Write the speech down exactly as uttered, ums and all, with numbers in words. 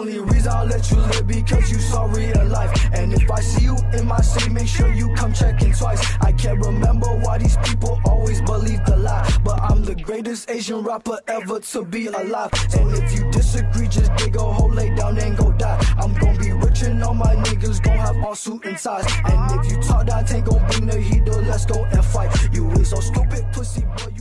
only reason I'll let you live because you saw real life. And if I see you in my city, make sure you come checking twice. I can't remember why these people always believe the lie, but I'm the greatest Asian rapper ever to be alive. And if you disagree, just dig a hole, lay down and go die. I'm gon' be rich and all my niggas gon' have on suit and ties. And if you talk that ain't gon' bring the heat, though, let's go and fight. You is so stupid, pussy boy.